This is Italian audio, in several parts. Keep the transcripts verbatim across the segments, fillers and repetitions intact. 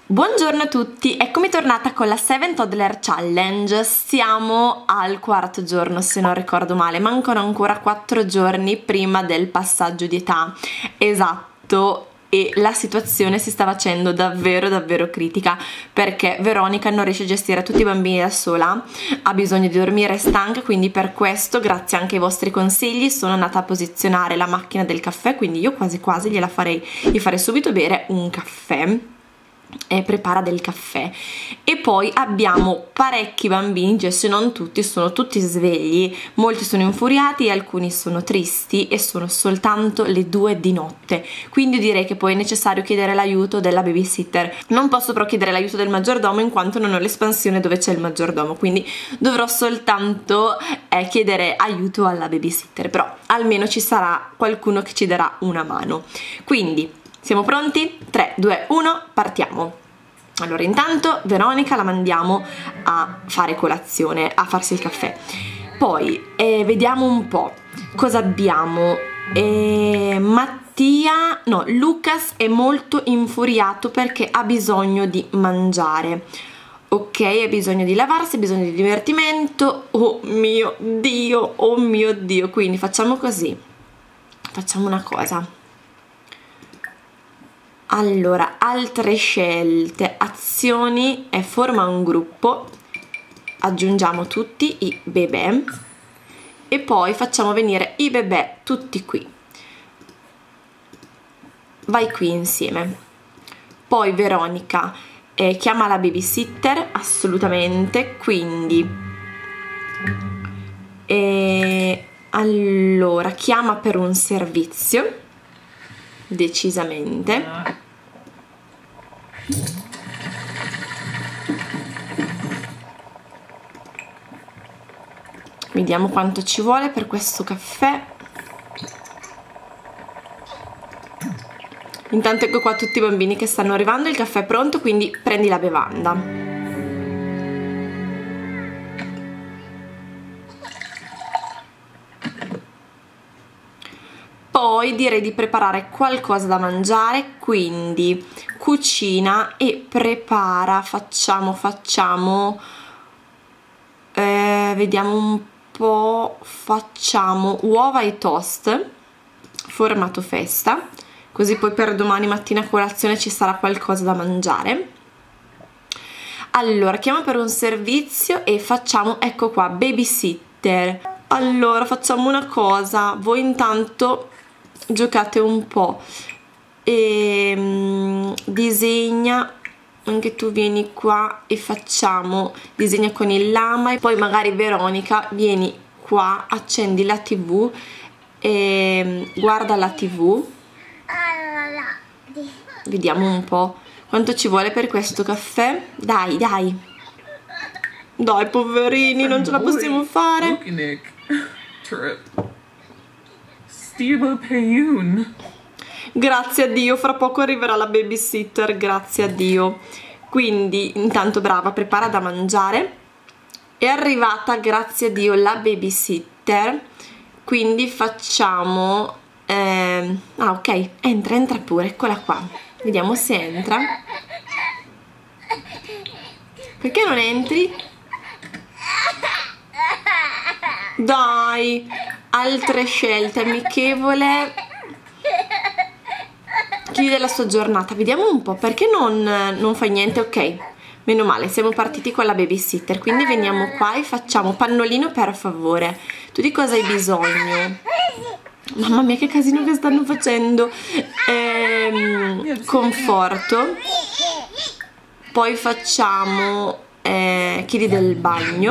Buongiorno a tutti, eccomi tornata con la seven Toddler Challenge. Siamo al quarto giorno, se non ricordo male, mancano ancora quattro giorni prima del passaggio di età. Esatto, e la situazione si sta facendo davvero davvero critica perché Veronica non riesce a gestire tutti i bambini da sola, ha bisogno di dormire, è stanca, quindi per questo, grazie anche ai vostri consigli, sono andata a posizionare la macchina del caffè, quindi io quasi quasi gliela farei, gli farei subito bere un caffè. E prepara del caffè. E poi abbiamo parecchi bambini, cioè se non tutti, sono tutti svegli, molti sono infuriati, alcuni sono tristi e sono soltanto le due di notte, quindi direi che poi è necessario chiedere l'aiuto della babysitter. Non posso però chiedere l'aiuto del maggiordomo in quanto non ho l'espansione dove c'è il maggiordomo, quindi dovrò soltanto eh, chiedere aiuto alla babysitter, però almeno ci sarà qualcuno che ci darà una mano. Quindi siamo pronti? tre, due, uno, partiamo! Allora, intanto Veronica la mandiamo a fare colazione, a farsi il caffè. Poi eh, vediamo un po' cosa abbiamo. Eh, Mattia, no, Lucas è molto infuriato perché ha bisogno di mangiare. Ok, ha bisogno di lavarsi, ha bisogno di divertimento. Oh mio Dio, oh mio Dio. Quindi facciamo così. Facciamo una cosa. Allora, altre scelte, azioni e forma un gruppo, aggiungiamo tutti i bebè e poi facciamo venire i bebè tutti qui, vai qui insieme. Poi Veronica eh, chiama la babysitter, assolutamente, quindi eh, allora chiama per un servizio. Decisamente. Vediamo quanto ci vuole per questo caffè. Intanto ecco qua tutti i bambini che stanno arrivando, il caffè è pronto, quindi prendi la bevanda. Poi direi di preparare qualcosa da mangiare, quindi cucina e prepara, facciamo, facciamo, eh, vediamo un po', facciamo uova e toast, formato festa, così poi per domani mattina a colazione ci sarà qualcosa da mangiare. Allora, chiama per un servizio e facciamo, ecco qua, babysitter. Allora, facciamo una cosa, voi intanto giocate un po' e um, disegna, anche tu vieni qua e facciamo, disegna con il lama e poi magari Veronica vieni qua, accendi la tv e guarda la tv. Vediamo un po' quanto ci vuole per questo caffè. Dai, dai, dai poverini, non ce la possiamo fare. Grazie a Dio, fra poco arriverà la babysitter, grazie a Dio. Quindi intanto brava, prepara da mangiare. È arrivata, grazie a Dio, la babysitter, quindi facciamo eh... ah ok, entra, entra pure, eccola qua, vediamo se entra. Perché non entri? Dai, altre scelte, amichevole, chiude la sua giornata. Vediamo un po', perché non, non fai niente? Ok, meno male, siamo partiti con la babysitter, quindi veniamo qua e facciamo pannolino per favore. Tu di cosa hai bisogno? Mamma mia che casino che stanno facendo. ehm, Conforto. Poi facciamo eh, chiedi del bagno.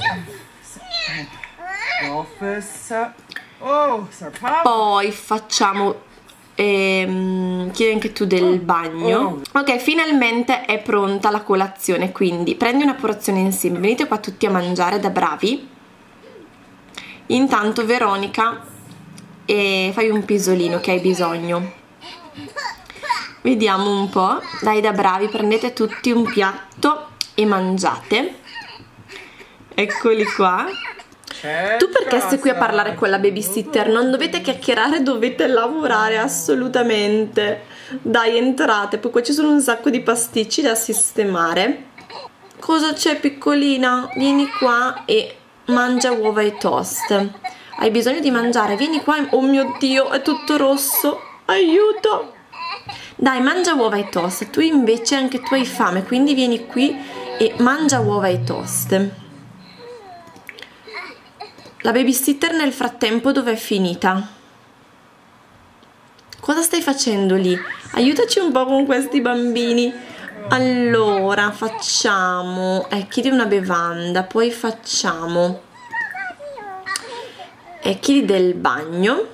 Poi facciamo ehm, chiedi anche tu del bagno. Ok, finalmente è pronta la colazione, quindi prendi una porzione insieme, venite qua tutti a mangiare da bravi. Intanto Veronica e fai un pisolino che hai bisogno. Vediamo un po', dai da bravi, prendete tutti un piatto e mangiate. Eccoli qua. Tu perché sei qui a parlare con la babysitter? Non dovete chiacchierare, dovete lavorare assolutamente. Dai, entrate, poi qua ci sono un sacco di pasticci da sistemare. Cosa c'è, piccolina? Vieni qua e mangia uova e toast. Hai bisogno di mangiare? Vieni qua. Oh mio Dio, è tutto rosso. Aiuto! Dai, mangia uova e toast. Tu invece anche tu hai fame, quindi vieni qui e mangia uova e toast. La babysitter nel frattempo dove è finita? Cosa stai facendo lì? Aiutaci un po' con questi bambini. Allora, facciamo... Eh, chiedi una bevanda, poi facciamo... Eh, chiedi del bagno.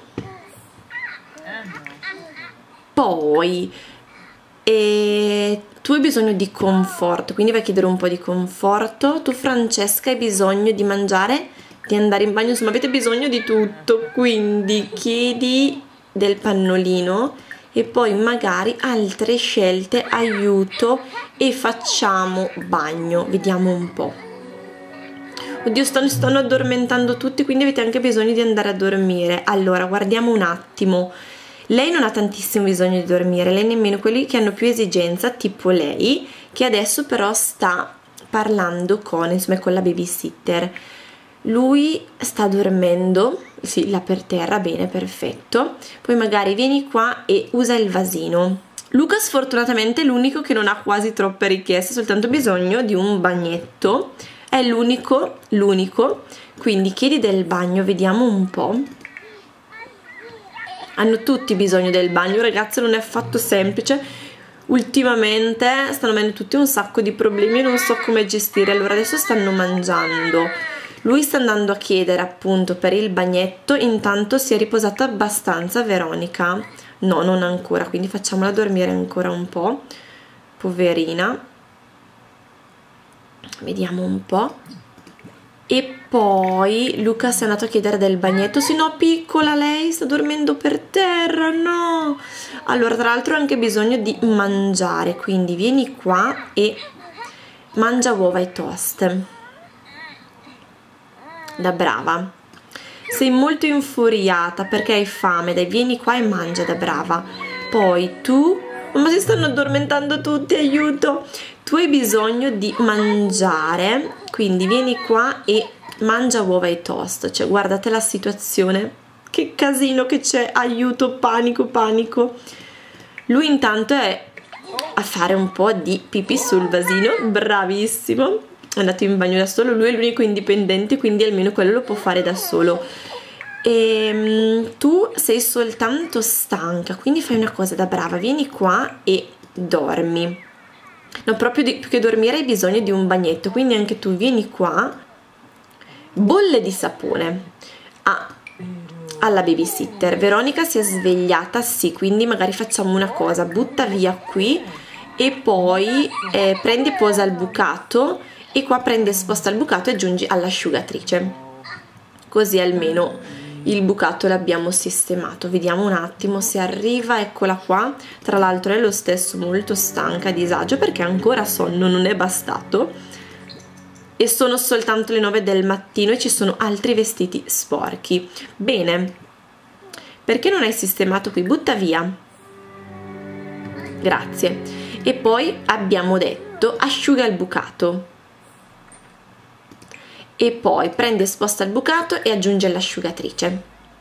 Poi... E... Tu hai bisogno di conforto, quindi vai a chiedere un po' di conforto. Tu, Francesca, hai bisogno di mangiare, di andare in bagno, insomma avete bisogno di tutto, quindi chiedi del pannolino e poi magari altre scelte, aiuto, e facciamo bagno. Vediamo un po'. Oddio, stanno, stanno addormentando tutti, quindi avete anche bisogno di andare a dormire. Allora, guardiamo un attimo. Lei non ha tantissimo bisogno di dormire, lei nemmeno quelli che hanno più esigenza, tipo lei, che adesso però sta parlando con, insomma, con la babysitter. Lui sta dormendo, sì, là per terra, bene, perfetto. Poi magari vieni qua e usa il vasino. Luca sfortunatamente è l'unico che non ha quasi troppe richieste, ha soltanto bisogno di un bagnetto. È l'unico, l'unico, quindi chiedi del bagno, vediamo un po'. Hanno tutti bisogno del bagno, ragazzi, non è affatto semplice. Ultimamente stanno avendo tutti un sacco di problemi e non so come gestire. Allora adesso stanno mangiando. Lui sta andando a chiedere appunto per il bagnetto, intanto si è riposata abbastanza Veronica. No, non ancora, quindi facciamola dormire ancora un po'. Poverina. Vediamo un po'. E poi Luca si è andato a chiedere del bagnetto. Sì, no, piccola, lei sta dormendo per terra, no. Allora, tra l'altro ha anche bisogno di mangiare, quindi vieni qua e mangia uova e toast. Da brava. Sei molto infuriata perché hai fame, dai, vieni qua e mangia, da brava. Poi tu... Ma si stanno addormentando tutti, aiuto! Tu hai bisogno di mangiare, quindi vieni qua e mangia uova e toast. Cioè, guardate la situazione, che casino che c'è, aiuto, panico, panico. Lui intanto è a fare un po' di pipì sul vasino, bravissimo. È andato in bagno da solo, lui è l'unico indipendente, quindi almeno quello lo può fare da solo. E tu sei soltanto stanca, quindi fai una cosa da brava, vieni qua e dormi. No, proprio di, più che dormire hai bisogno di un bagnetto, quindi anche tu vieni qua. Bolle di sapone ah, alla babysitter. Veronica si è svegliata, sì, quindi magari facciamo una cosa, butta via qui e poi eh, prendi e posa il bucato e qua prendi e sposta il bucato e aggiungi all'asciugatrice, così almeno il bucato l'abbiamo sistemato. Vediamo un attimo se arriva, eccola qua. Tra l'altro è lo stesso molto stanca, a disagio perché ancora sonno, non è bastato e sono soltanto le nove del mattino e ci sono altri vestiti sporchi. Bene, perché non hai sistemato qui? Butta via, grazie. E poi abbiamo detto asciuga il bucato e poi prende e sposta il bucato e aggiunge l'asciugatrice.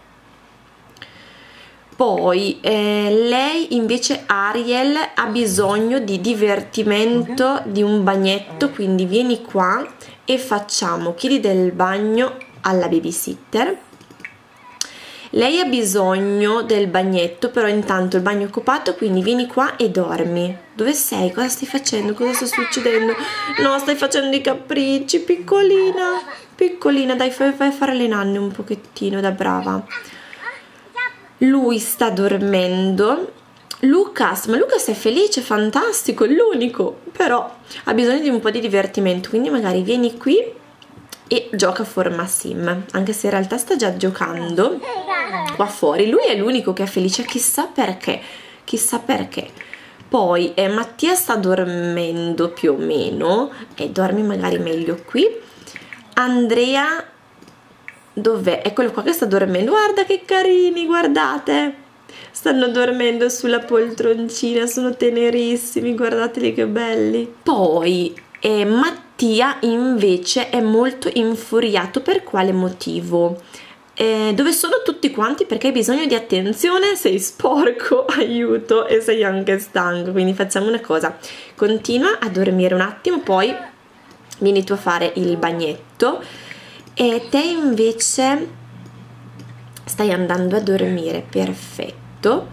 Poi eh, lei invece, Ariel, ha bisogno di divertimento, di un bagnetto, quindi vieni qua e facciamo chiedi del bagno alla babysitter. Lei ha bisogno del bagnetto, però intanto il bagno è occupato, quindi vieni qua e dormi. Dove sei? Cosa stai facendo? Cosa sta succedendo? No, stai facendo i capricci, piccolina. Piccolina, dai, fai, fai fare le nanne un pochettino, da brava. Lui sta dormendo. Lucas, ma Lucas è felice, fantastico, è l'unico, però ha bisogno di un po' di divertimento, quindi magari vieni qui e gioca a forma sim, anche se in realtà sta già giocando qua fuori. Lui è l'unico che è felice, chissà perché, chissà perché. Poi eh, Mattia sta dormendo più o meno e dormi magari meglio qui. Andrea dov'è? Eccolo qua che sta dormendo, guarda che carini, guardate, stanno dormendo sulla poltroncina, sono tenerissimi, guardateli che belli. Poi eh, Mattia invece è molto infuriato. Per quale motivo? Eh, dove sono tutti quanti? Perché hai bisogno di attenzione, sei sporco, aiuto, e sei anche stanco. Quindi facciamo una cosa, continua a dormire un attimo, poi vieni tu a fare il bagnetto, e te invece stai andando a dormire. Perfetto.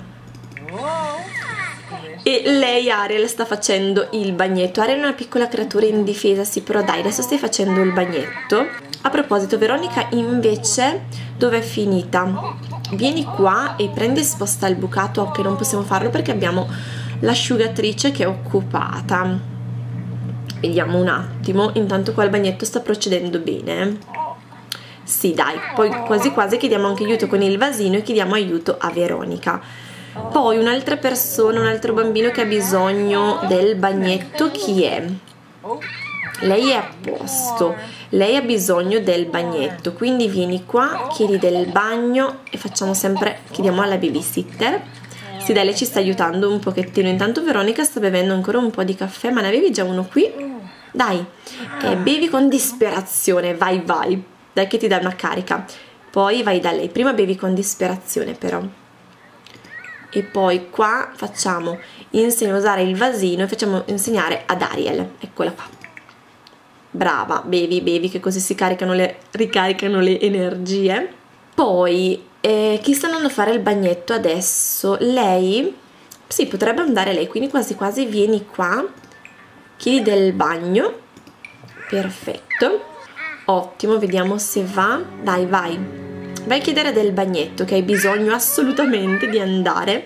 E lei, Ariel, sta facendo il bagnetto. Ariel è una piccola creatura indifesa, sì, però dai, adesso stai facendo il bagnetto. A proposito, Veronica invece dove è finita? Vieni qua e prendi e sposta il bucato. Ok, non possiamo farlo perché abbiamo l'asciugatrice che è occupata. Vediamo un attimo. Intanto qua il bagnetto sta procedendo bene. Sì, dai, poi quasi quasi chiediamo anche aiuto con il vasino e chiediamo aiuto a Veronica. Poi un'altra persona, un altro bambino che ha bisogno del bagnetto, chi è? Lei è a posto, lei ha bisogno del bagnetto, quindi vieni qua, chiedi del bagno e facciamo sempre, chiediamo alla babysitter. Sì, dai, lei ci sta aiutando un pochettino. Intanto Veronica sta bevendo ancora un po' di caffè, ma ne avevi già uno qui? Dai, eh, bevi con disperazione, vai vai, dai che ti dà una carica. Poi vai da lei, prima bevi con disperazione però. E poi qua facciamo, insegna a usare il vasino e facciamo insegnare ad Ariel, eccola qua. Brava, bevi, bevi, che così si caricano le, ricaricano le energie. Poi, eh, chi sta andando a fare il bagnetto adesso? Lei? Sì, potrebbe andare lei, quindi quasi quasi vieni qua, chiedi del bagno. Perfetto, ottimo, vediamo se va. Dai, vai, vai a chiedere del bagnetto, che hai bisogno assolutamente di andare.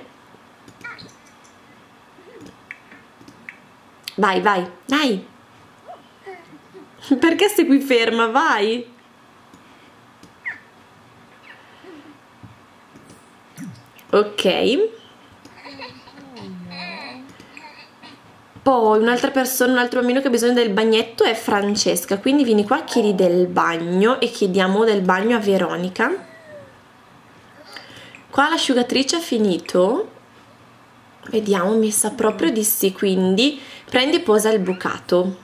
Vai, vai, dai. Perché sei qui ferma? Vai! Ok. Poi un'altra persona, un altro bambino che ha bisogno del bagnetto è Francesca, quindi vieni qua, chiedi del bagno e chiediamo del bagno a Veronica. Qua l'asciugatrice ha finito. Vediamo, mi sa proprio di sì, quindi prendi e posa il bucato.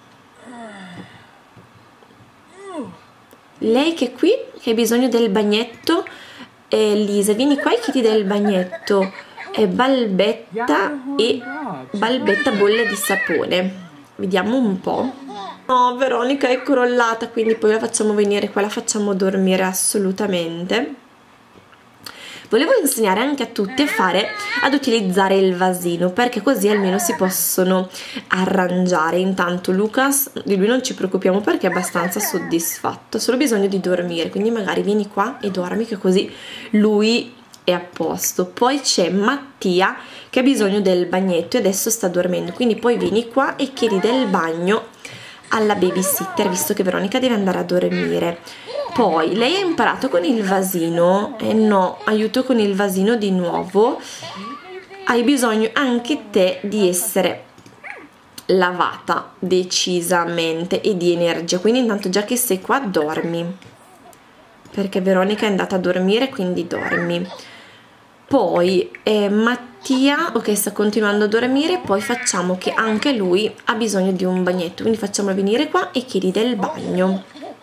Lei che è qui, che ha bisogno del bagnetto, eh, Lisa, vieni qua e chiedi del bagnetto, eh, balbetta e balbetta bolle di sapone. Vediamo un po'. No, Veronica è crollata, quindi poi la facciamo venire qua, la facciamo dormire assolutamente. Volevo insegnare anche a tutti a fare, ad utilizzare il vasino, perché così almeno si possono arrangiare. Intanto Lucas, di lui non ci preoccupiamo perché è abbastanza soddisfatto, ha solo bisogno di dormire, quindi magari vieni qua e dormi che così lui è a posto. Poi c'è Mattia che ha bisogno del bagnetto e adesso sta dormendo, quindi poi vieni qua e chiedi del bagno alla babysitter, visto che Veronica deve andare a dormire. Poi lei ha imparato con il vasino, e eh no, aiuto con il vasino di nuovo. Hai bisogno anche te di essere lavata decisamente e di energia, quindi intanto già che sei qua dormi, perché Veronica è andata a dormire, quindi dormi. Poi eh, Mattia, ok, sta continuando a dormire. Poi facciamo che anche lui ha bisogno di un bagnetto, quindi facciamolo venire qua e chiedi del bagno.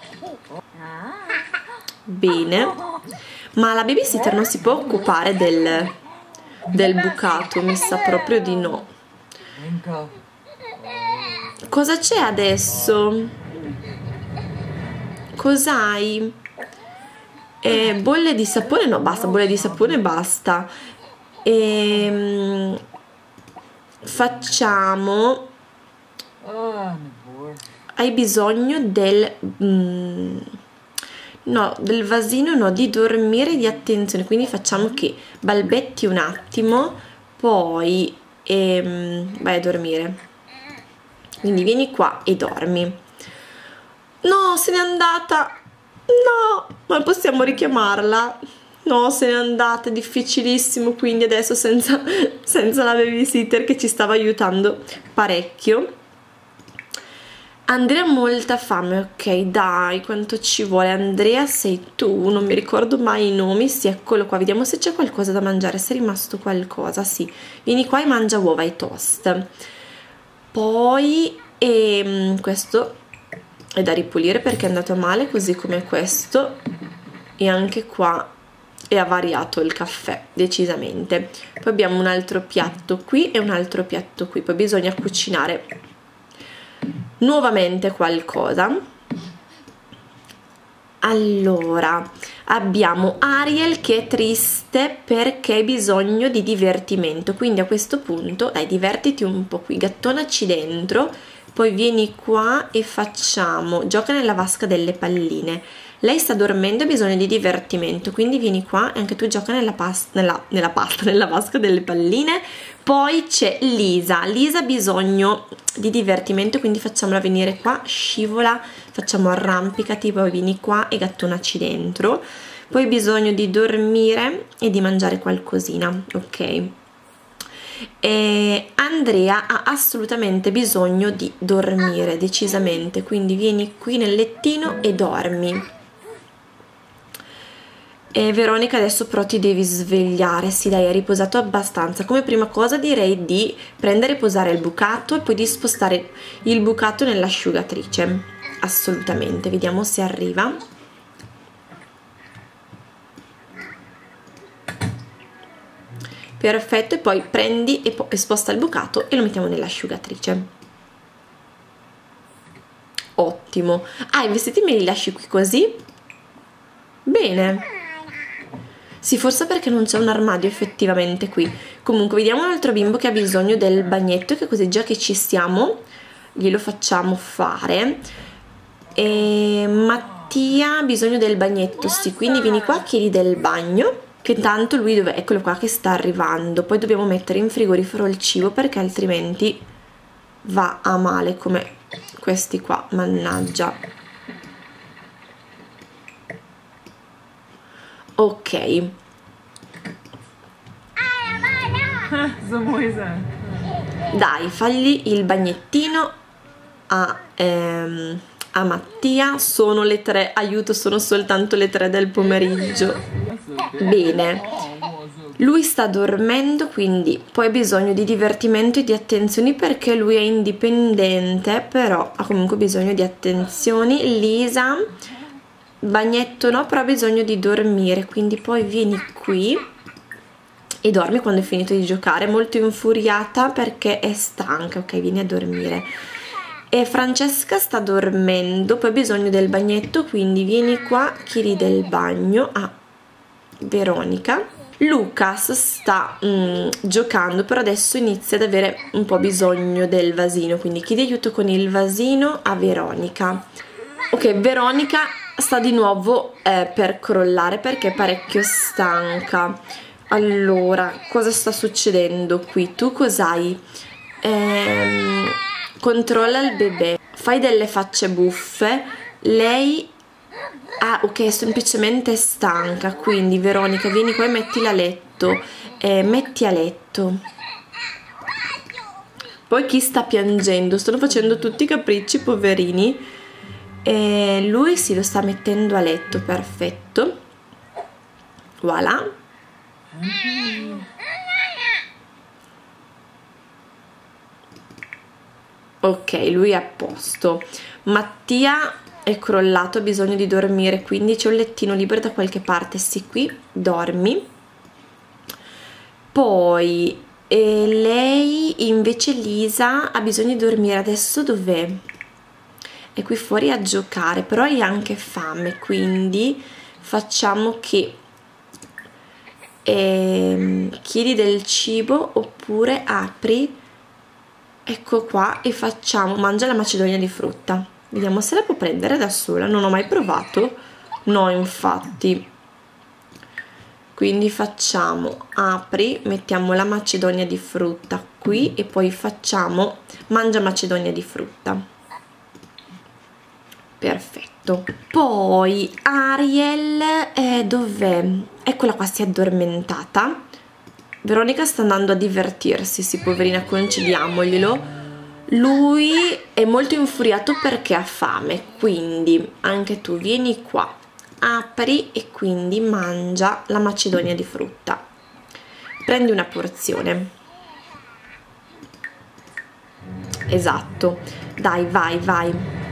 Bene, ma la babysitter non si può occupare del, del bucato, mi sa proprio di no. Cosa c'è adesso? Cos'hai? Eh, bolle di sapone? No, basta, bolle di sapone basta. E, facciamo... Hai bisogno del... Mm, no, del vasino no, di dormire, di attenzione, quindi facciamo che balbetti un attimo, poi ehm, vai a dormire, quindi vieni qua e dormi. No, se n'è andata, no, ma possiamo richiamarla? No, se n'è andata, è difficilissimo, quindi adesso senza, senza la babysitter che ci stava aiutando parecchio. Andrea ha molta fame, ok, dai, quanto ci vuole? Andrea sei tu, non mi ricordo mai i nomi, sì, eccolo qua, vediamo se c'è qualcosa da mangiare, se è rimasto qualcosa, sì, vieni qua e mangia uova e toast. Poi, ehm, questo è da ripulire perché è andato male, così come questo, e anche qua è avariato il caffè, decisamente. Poi abbiamo un altro piatto qui e un altro piatto qui, poi bisogna cucinare nuovamente qualcosa. Allora abbiamo Ariel che è triste perché ha bisogno di divertimento, quindi a questo punto dai, divertiti un po' qui, gattonaci dentro, poi vieni qua e facciamo gioca nella vasca delle palline. Lei sta dormendo e ha bisogno di divertimento, quindi vieni qua e anche tu gioca nella pasta, nella, nella pasta, nella vasca delle palline. Poi c'è Lisa, Lisa ha bisogno di divertimento, quindi facciamola venire qua, scivola, facciamo arrampicati, poi vieni qua e gattonaci dentro. Poi hai bisogno di dormire e di mangiare qualcosina, ok? E Andrea ha assolutamente bisogno di dormire, decisamente, quindi vieni qui nel lettino e dormi. E Veronica adesso però ti devi svegliare, sì dai, hai riposato abbastanza. Come prima cosa direi di prendere e posare il bucato e poi di spostare il bucato nell'asciugatrice, assolutamente, vediamo se arriva. Perfetto, e poi prendi e, e sposta il bucato e lo mettiamo nell'asciugatrice. Ottimo. Ah, i vestiti me li lasci qui così? Bene. Sì, forse perché non c'è un armadio effettivamente qui. Comunque vediamo un altro bimbo che ha bisogno del bagnetto, che così già che ci stiamo glielo facciamo fare. E Mattia ha bisogno del bagnetto, sì, quindi vieni qua, chiedi del bagno, che tanto lui dov'è? Eccolo qua che sta arrivando. Poi dobbiamo mettere in frigorifero il cibo perché altrimenti va a male come questi qua, mannaggia. Ok. Dai, fagli il bagnettino a, ehm, a Mattia. Sono le tre, aiuto, sono soltanto le tre del pomeriggio. Bene. Lui sta dormendo, quindi poi ha bisogno di divertimento e di attenzioni perché lui è indipendente, però ha comunque bisogno di attenzioni. Lisa, bagnetto no, però ha bisogno di dormire, quindi poi vieni qui e dormi quando è finito di giocare, molto infuriata perché è stanca, ok, vieni a dormire. E Francesca sta dormendo, poi ha bisogno del bagnetto, quindi vieni qua, chiedi del bagno a Veronica. Lucas sta mm, giocando, però adesso inizia ad avere un po' bisogno del vasino, quindi chiedi aiuto con il vasino a Veronica. Ok, Veronica sta di nuovo eh, per crollare perché è parecchio stanca. Allora, cosa sta succedendo qui? Tu cos'hai? Ehm, controlla il bebè, fai delle facce buffe. Lei ah, ok, è semplicemente stanca, quindi Veronica vieni qua e mettila a letto, eh, metti a letto. Poi chi sta piangendo? Stanno facendo tutti i capricci, poverini. E lui si lo sta mettendo a letto, perfetto. Voilà. Ok, lui è a posto. Mattia è crollato, ha bisogno di dormire, quindi c'è un lettino libero da qualche parte, sì, qui, dormi. Poi e lei invece, Lisa, ha bisogno di dormire. Adesso dov'è? È qui fuori a giocare, però hai anche fame, quindi facciamo che ehm, chiedi del cibo oppure apri, ecco qua, e facciamo, mangia la macedonia di frutta. Vediamo se la può prendere da sola, non ho mai provato, no infatti. Quindi facciamo, apri, mettiamo la macedonia di frutta qui e poi facciamo, mangia macedonia di frutta. Perfetto. Poi Ariel, eh, dov'è? Eccola qua, si è addormentata. Veronica sta andando a divertirsi, sì, poverina, concediamoglielo. Lui è molto infuriato perché ha fame, quindi anche tu vieni qua, apri e quindi mangia la macedonia di frutta. Prendi una porzione. Esatto, dai, vai, vai.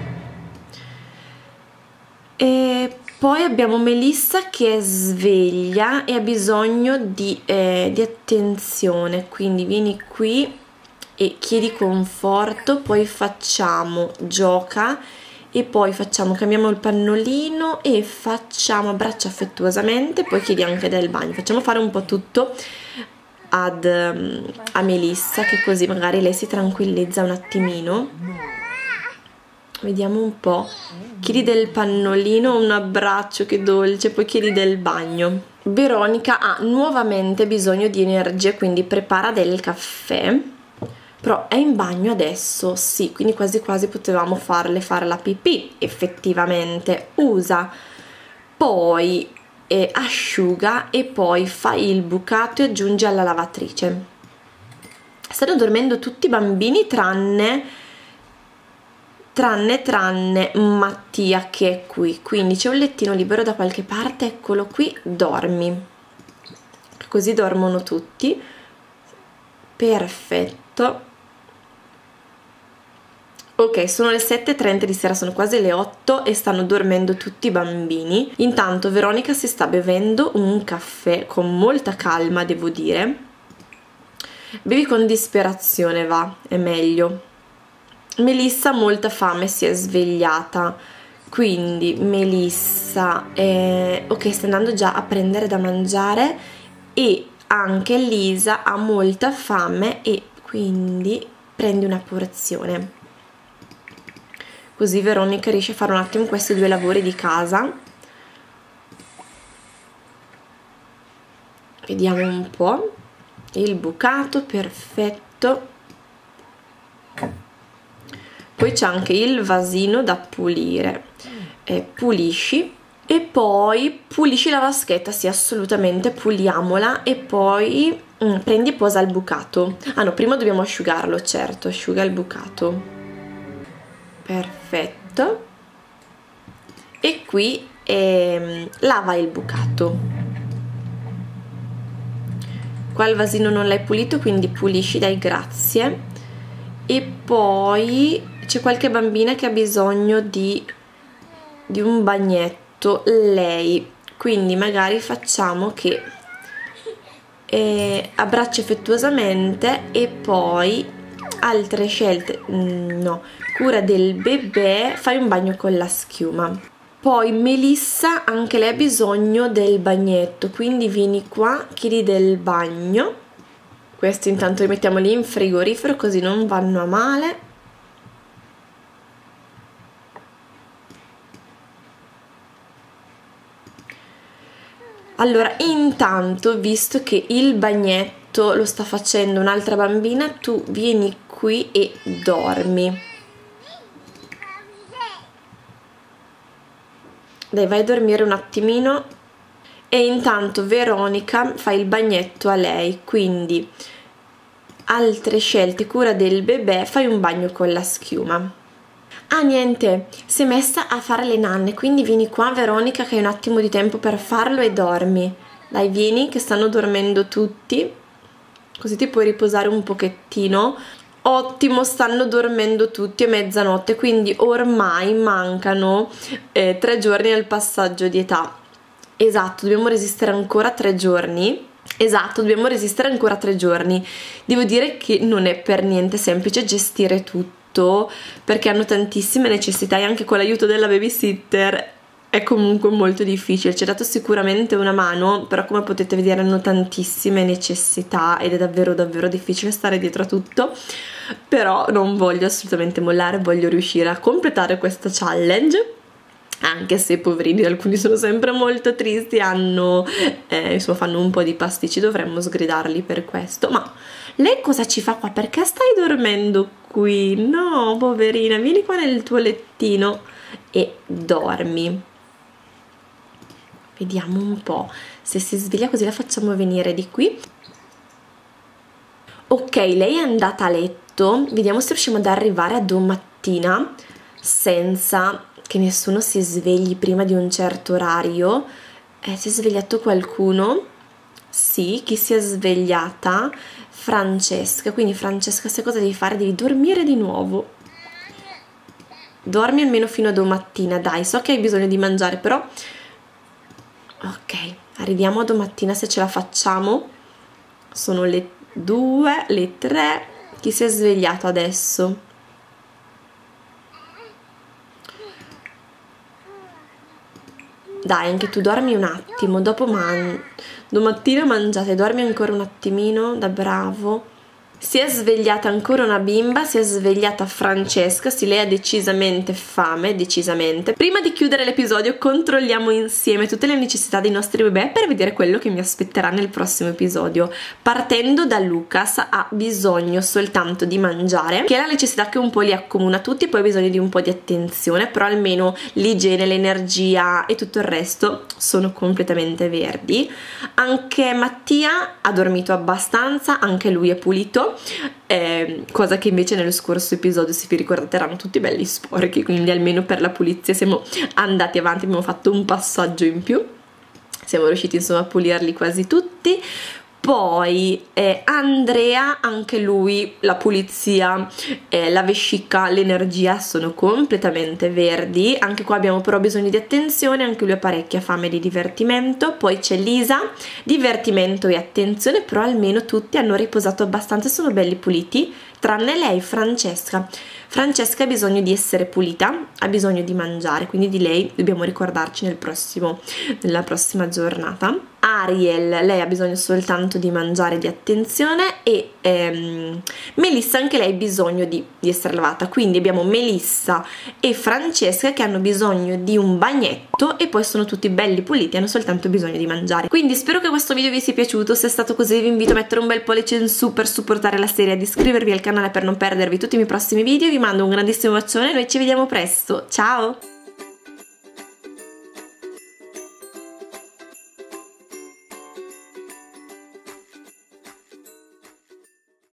E poi abbiamo Melissa che è sveglia e ha bisogno di, eh, di attenzione, quindi vieni qui e chiedi conforto, poi facciamo gioca e poi facciamo, cambiamo il pannolino e facciamo abbraccia affettuosamente, poi chiedi anche del bagno. Facciamo fare un po' tutto ad, um, a Melissa, che così magari lei si tranquillizza un attimino. Vediamo un po'. Chiedi del pannolino, un abbraccio, che dolce, poi chiedi del bagno. Veronica ha nuovamente bisogno di energie, quindi prepara del caffè. Però è in bagno adesso, sì, quindi quasi quasi potevamo farle fare la pipì, effettivamente. Usa, poi eh, asciuga e poi fai il bucato e aggiungi alla lavatrice. Stanno dormendo tutti i bambini tranne, tranne, tranne Mattia che è qui, quindi c'è un lettino libero da qualche parte, eccolo qui, dormi. Così dormono tutti. Perfetto. Ok, sono le sette e trenta di sera, sono quasi le otto e stanno dormendo tutti i bambini. Intanto Veronica si sta bevendo un caffè con molta calma, devo dire. Bevi con disperazione, va, è meglio. Melissa ha molta fame, si è svegliata. Quindi Melissa, è... ok, sta andando già a prendere da mangiare e anche Lisa ha molta fame e quindi prendi una porzione. Così Veronica riesce a fare un attimo questi due lavori di casa. Vediamo un po'. Il bucato, perfetto. Poi c'è anche il vasino da pulire. Eh, pulisci. E poi pulisci la vaschetta, sì, assolutamente, puliamola. E poi mm, prendi e posa il bucato. Ah no, prima dobbiamo asciugarlo, certo, asciuga il bucato. Perfetto. E qui ehm, lava il bucato. Qua il vasino non l'hai pulito, quindi pulisci, dai, grazie. E poi c'è qualche bambina che ha bisogno di, di un bagnetto, lei, quindi magari facciamo che eh, abbraccia affettuosamente e poi altre scelte, no, cura del bebè, fai un bagno con la schiuma. Poi Melissa, anche lei ha bisogno del bagnetto, quindi vieni qua, chiedi del bagno. Questi intanto li mettiamo lì in frigorifero così non vanno a male. Allora, intanto, visto che il bagnetto lo sta facendo un'altra bambina, tu vieni qui e dormi. Dai, vai a dormire un attimino. E intanto Veronica fa il bagnetto a lei, quindi altre scelte, cura del bebè, fai un bagno con la schiuma. Ah, niente, si è messa a fare le nanne, quindi vieni qua Veronica che hai un attimo di tempo per farlo e dormi. Dai, vieni che stanno dormendo tutti, così ti puoi riposare un pochettino. Ottimo, stanno dormendo tutti, è mezzanotte, quindi ormai mancano eh, tre giorni al passaggio di età. Esatto, dobbiamo resistere ancora tre giorni. Esatto, dobbiamo resistere ancora tre giorni. Devo dire che non è per niente semplice gestire tutto, perché hanno tantissime necessità e anche con l'aiuto della babysitter è comunque molto difficile. Ci ha dato sicuramente una mano, però come potete vedere hanno tantissime necessità ed è davvero davvero difficile stare dietro a tutto. Però non voglio assolutamente mollare, voglio riuscire a completare questa challenge, anche se poverini alcuni sono sempre molto tristi, hanno eh, insomma fanno un po' di pasticci, dovremmo sgridarli per questo. Ma lei cosa ci fa qua? Perché stai dormendo qui? No, poverina, vieni qua nel tuo lettino e dormi. Vediamo un po' se si sveglia, così la facciamo venire di qui. Ok, lei è andata a letto, vediamo se riusciamo ad arrivare a domattina senza che nessuno si svegli prima di un certo orario. Eh, si è svegliato qualcuno? Sì, chi si è svegliata? Francesca, quindi Francesca, sai cosa devi fare? Devi dormire di nuovo. Dormi almeno fino a domattina, dai, so che hai bisogno di mangiare, però... Ok, arriviamo a domattina se ce la facciamo. Sono le due, le tre. Chi si è svegliato adesso? Dai, anche tu dormi un attimo, dopo man... domattina mangiate, dormi ancora un attimino, da bravo. Si è svegliata ancora una bimba, si è svegliata Francesca, sì, lei ha decisamente fame, decisamente. Prima di chiudere l'episodio controlliamo insieme tutte le necessità dei nostri bebè per vedere quello che mi aspetterà nel prossimo episodio. Partendo da Lucas, ha bisogno soltanto di mangiare, che è la necessità che un po' li accomuna tutti, poi ha bisogno di un po' di attenzione, però almeno l'igiene, l'energia e tutto il resto sono completamente verdi. Anche Mattia ha dormito abbastanza, anche lui è pulito. Eh, cosa che invece nello scorso episodio, se vi ricordate, erano tutti belli sporchi, quindi almeno per la pulizia siamo andati avanti, abbiamo fatto un passaggio in più, siamo riusciti insomma a pulirli quasi tutti. Poi eh, Andrea, anche lui, la pulizia, eh, la vescica, l'energia sono completamente verdi. Anche qua abbiamo però bisogno di attenzione, anche lui ha parecchia fame di divertimento. Poi c'è Lisa, divertimento e attenzione, però almeno tutti hanno riposato abbastanza e sono belli puliti, tranne lei, Francesca. Francesca ha bisogno di essere pulita, ha bisogno di mangiare, quindi di lei dobbiamo ricordarci nel prossimo, nella prossima giornata. Ariel, lei ha bisogno soltanto di mangiare, di attenzione, e ehm, Melissa, anche lei ha bisogno di, di essere lavata, quindi abbiamo Melissa e Francesca che hanno bisogno di un bagnetto e poi sono tutti belli puliti, hanno soltanto bisogno di mangiare. Quindi spero che questo video vi sia piaciuto, se è stato così vi invito a mettere un bel pollice in su per supportare la serie, ad iscrivervi al canale per non perdervi tutti i miei prossimi video, vi mando un grandissimo bacione e noi ci vediamo presto, ciao!